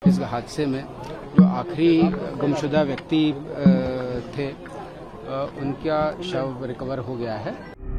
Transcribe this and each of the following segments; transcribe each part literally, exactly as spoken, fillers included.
इस हादसे में जो आखिरी गुमशुदा व्यक्ति थे उनका शव रिकवर हो गया है।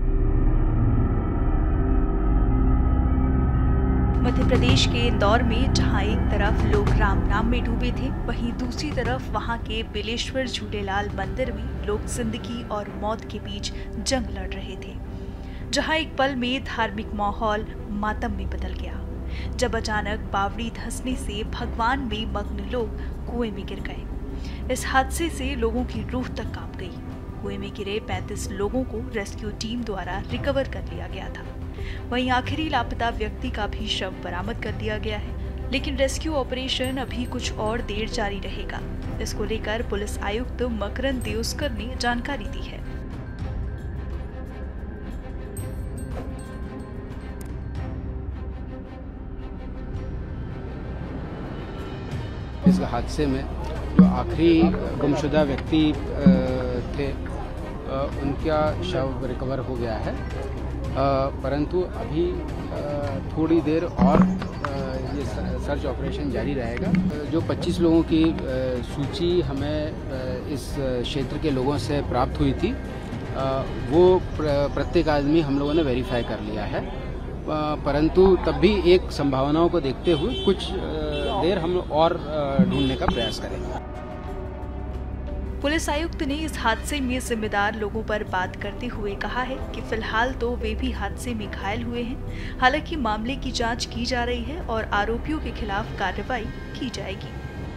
मध्य प्रदेश के इंदौर में जहां एक तरफ लोग राम नाम में डूबे थे, वहीं दूसरी तरफ वहां के बिलेश्वर झूलेलाल मंदिर में लोग जिंदगी और मौत के बीच जंग लड़ रहे थे, जहां एक पल में धार्मिक माहौल मातम में बदल गया जब अचानक बावड़ी धंसने से भगवान में मग्न लोग कुएं में गिर गए। इस हादसे से लोगों की रूह तक कांप गई। कुएं में गिरे पैंतीस लोगों को रेस्क्यू टीम द्वारा रिकवर कर लिया गया था। वहीं आखिरी लापता व्यक्ति का भी शव बरामद कर लिया गया है, लेकिन रेस्क्यू ऑपरेशन अभी कुछ और देर जारी रहेगा। इसको लेकर पुलिस आयुक्त मकरंद देओस्कर ने जानकारी दी है। इस हादसे में जो आखिरी गुमशुदा व्यक्ति थे उनका शव रिकवर हो गया है, परंतु अभी थोड़ी देर और ये सर्च ऑपरेशन जारी रहेगा। जो पच्चीस लोगों की सूची हमें इस क्षेत्र के लोगों से प्राप्त हुई थी, वो प्रत्येक आदमी हम लोगों ने वेरीफाई कर लिया है, परंतु तब भी एक संभावनाओं को देखते हुए कुछ देर हम और ढूंढने का प्रयास करेंगे। पुलिस आयुक्त ने इस हादसे में जिम्मेदार लोगों पर बात करते हुए कहा है कि फिलहाल तो वे भी हादसे में घायल हुए हैं। हालांकि मामले की जांच की जा रही है और आरोपियों के खिलाफ कार्रवाई की जाएगी।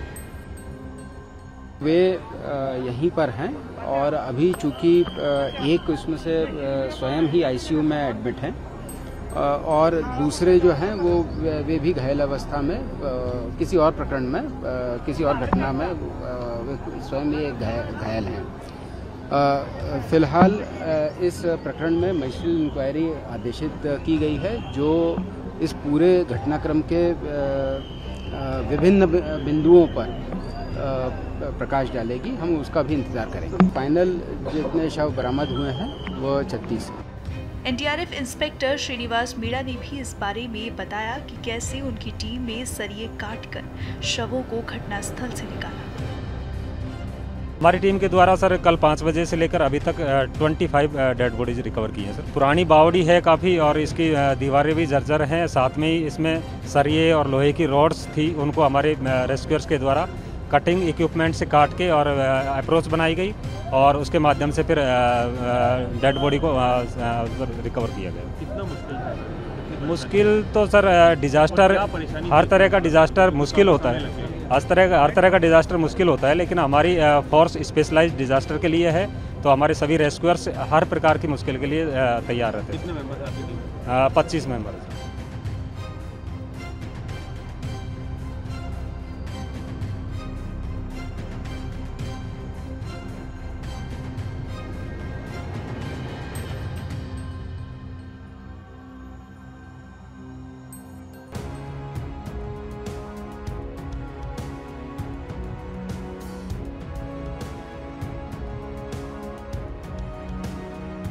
वे यहीं पर हैं और अभी चूंकि एक उसमें से स्वयं ही आईसीयू में एडमिट हैं और दूसरे जो हैं वो वे भी घायल अवस्था में किसी और प्रकरण में किसी और घटना में वे स्वयं ही घायल हैं। फिलहाल इस प्रकरण में मजिस्ट्रेट इंक्वायरी आदेशित की गई है, जो इस पूरे घटनाक्रम के विभिन्न बिंदुओं पर प्रकाश डालेगी। हम उसका भी इंतजार करेंगे। फाइनल जितने शव बरामद हुए हैं वो छत्तीस हैं। एनडीआरएफ इंस्पेक्टर श्रीनिवास मीणा ने भी इस बारे में बताया कि कैसे उनकी टीम ने सरिये काटकर शवों को घटनास्थल से निकाला। हमारी टीम के द्वारा सर कल पाँच बजे से लेकर अभी तक पच्चीस डेड बॉडीज रिकवर की हैं सर। पुरानी बावड़ी है काफ़ी और इसकी दीवारें भी जर्जर हैं, साथ में ही इसमें सरिये और लोहे की रॉड्स थी, उनको हमारे रेस्क्यूअर्स के द्वारा कटिंग इक्विपमेंट से काट के और अप्रोच बनाई गई और उसके माध्यम से फिर डेड बॉडी को रिकवर किया गया। कितना मुश्किल है? मुश्किल तो सर डिजास्टर, हर तरह का डिजास्टर मुश्किल होता है, हर तरह का हर तरह का डिजास्टर मुश्किल होता है, लेकिन हमारी फोर्स स्पेशलाइज्ड डिजास्टर के लिए है, तो हमारे सभी रेस्क्यूअर्स हर प्रकार की मुश्किल के लिए तैयार रहते हैं। कितने मेंबर हैं आपकी टीम? पच्चीस मेंबर।